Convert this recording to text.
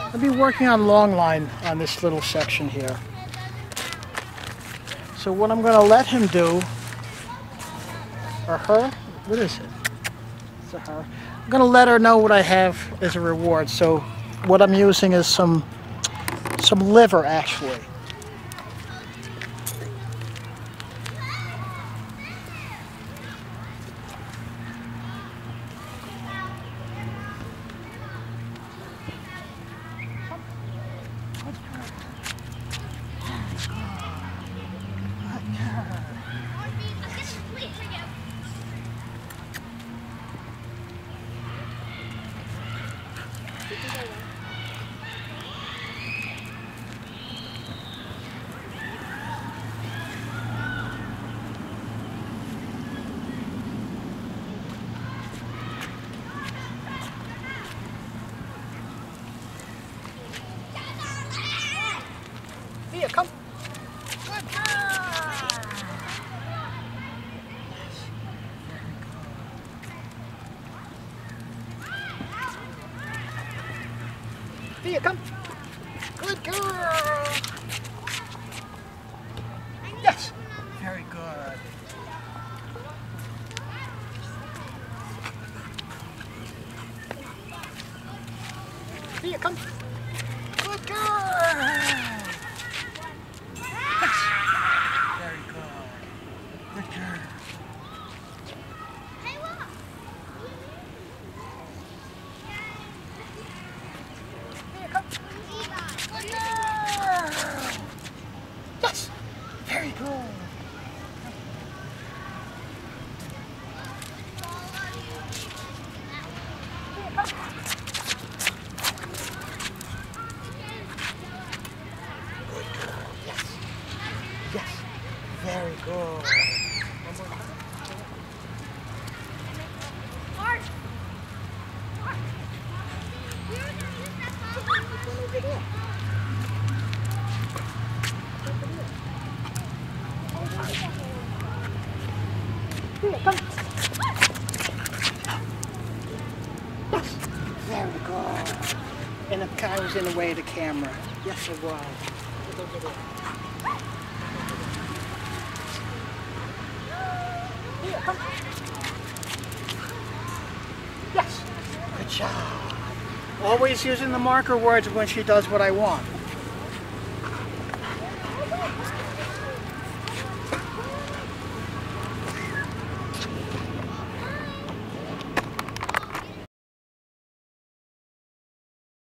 I'll be working on long line on this little section here. So what I'm going to let him do, or her, what is it? It's a her. I'm going to let her know what I have as a reward. So what I'm using is some liver, actually. Here, come. Good girl. Here, come. Good girl. Yes. Very good. Here, come. Good girl. Very good. Good girl. Hey, look. Here, come. Good girl. Yes. Very good. Yes. Very good. One more time. Art. Over there. Here, come. Yes. Very good. And the guy was in the way of the camera. Yes, it was. Look over there. Here, come. Yes. Good job. Always using the marker words when she does what I want.